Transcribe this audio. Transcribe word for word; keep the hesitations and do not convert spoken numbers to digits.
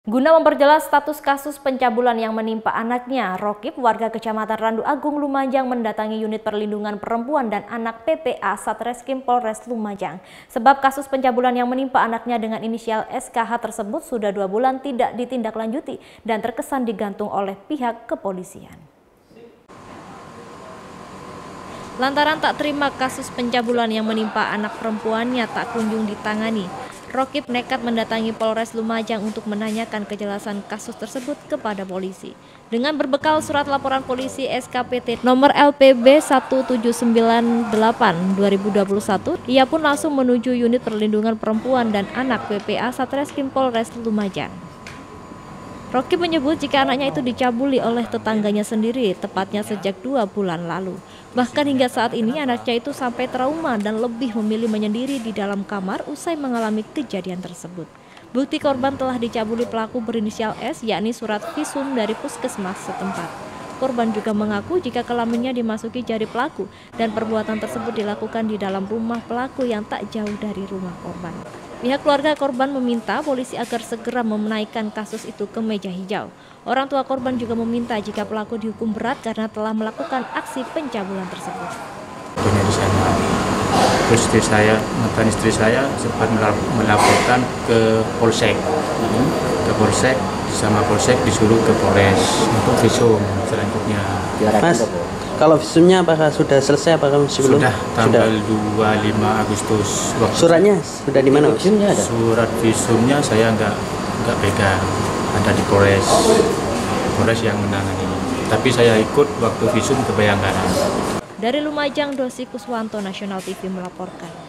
Guna memperjelas status kasus pencabulan yang menimpa anaknya, Rokib, warga Kecamatan Randu Agung, Lumajang mendatangi unit perlindungan perempuan dan anak P P A Satreskrim Polres Lumajang. Sebab kasus pencabulan yang menimpa anaknya dengan inisial S K H tersebut sudah dua bulan tidak ditindaklanjuti dan terkesan digantung oleh pihak kepolisian. Lantaran tak terima kasus pencabulan yang menimpa anak perempuannya tak kunjung ditangani, Rokib nekat mendatangi Polres Lumajang untuk menanyakan kejelasan kasus tersebut kepada polisi. Dengan berbekal surat laporan polisi S K P T nomor L P B satu tujuh sembilan delapan dua ribu dua puluh satu, ia pun langsung menuju unit perlindungan perempuan dan anak P P A Satreskrim Polres Lumajang. Rokib menyebut jika anaknya itu dicabuli oleh tetangganya sendiri, tepatnya sejak dua bulan lalu. Bahkan hingga saat ini anaknya itu sampai trauma dan lebih memilih menyendiri di dalam kamar usai mengalami kejadian tersebut. Bukti korban telah dicabuli pelaku berinisial S, yakni surat visum dari puskesmas setempat. Korban juga mengaku jika kelaminnya dimasuki jari pelaku dan perbuatan tersebut dilakukan di dalam rumah pelaku yang tak jauh dari rumah korban. Pihak keluarga korban meminta polisi agar segera menaikkan kasus itu ke meja hijau. Orang tua korban juga meminta jika pelaku dihukum berat karena telah melakukan aksi pencabulan tersebut. Di sana, terus istri saya, mantan istri saya sempat melaporkan ke Polsek, ke Polsek, sama Polsek disuruh ke Polres untuk visum selanjutnya. Mas, kalau visumnya apakah sudah selesai apakah masih belum? Sudah, tanggal sudah. dua puluh lima Agustus. Suratnya sudah di mana? Visumnya ada? Surat visumnya saya nggak nggak pegang, ada di Polres, Polres yang menangani. Tapi saya ikut waktu visum ke Bayangkara. Dari Lumajang, Dosi Kuswanto, Nasional T V melaporkan.